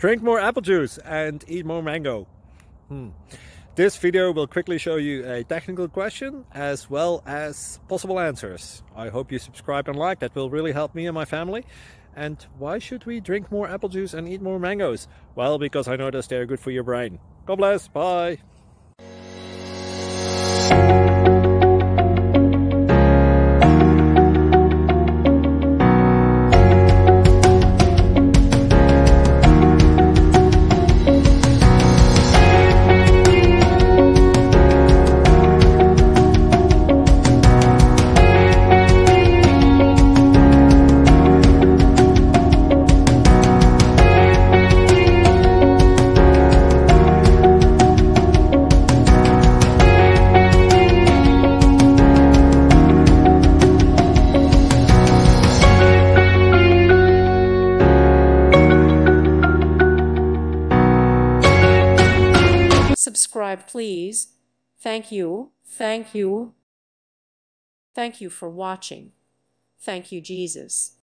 Drink more apple juice and eat more mango. This video will quickly show you a technical question as well as possible answers. I hope you subscribe and like, that will really help me and my family. And why should we drink more apple juice and eat more mangoes? Well, because I noticed they're good for your brain. God bless, bye! Subscribe, please. Thank you. Thank you. Thank you for watching. Thank you, Jesus.